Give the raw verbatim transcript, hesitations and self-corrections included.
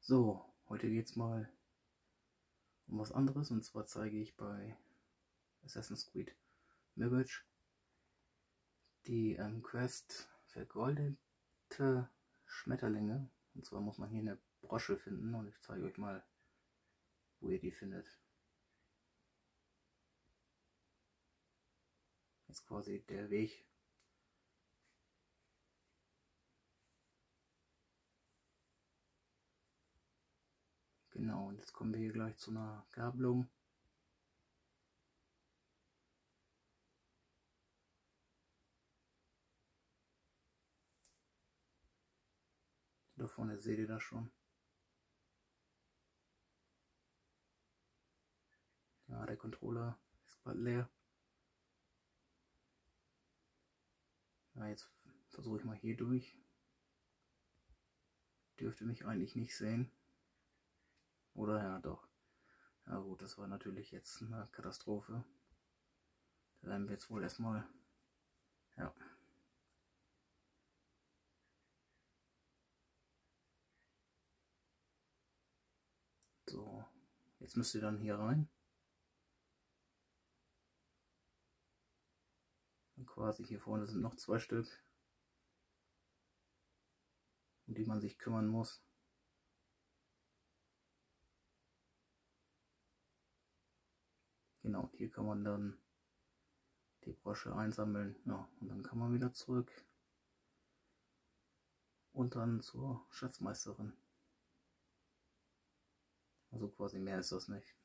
So, heute geht es mal um was anderes, und zwar zeige ich bei Assassin's Creed Mirage die ähm, Quest vergoldete Schmetterlinge. Und zwar muss man hier eine Brosche finden, und ich zeige euch mal, wo ihr die findet. Jetzt quasi der Weg. Genau, und jetzt kommen wir hier gleich zu einer Gabelung. Da vorne seht ihr das schon. Ja, der Controller ist bald leer. Ja, jetzt versuche ich mal hier durch. Dürfte mich eigentlich nicht sehen. Oder ja, doch. Ja gut, das war natürlich jetzt eine Katastrophe. Da werden wir jetzt wohl erstmal, ja. So, jetzt müsst ihr dann hier rein. Und quasi hier vorne sind noch zwei Stück, um die man sich kümmern muss. Genau, hier kann man dann die Brosche einsammeln. Ja, und dann kann man wieder zurück und dann zur Schatzmeisterin. Also quasi mehr ist das nicht.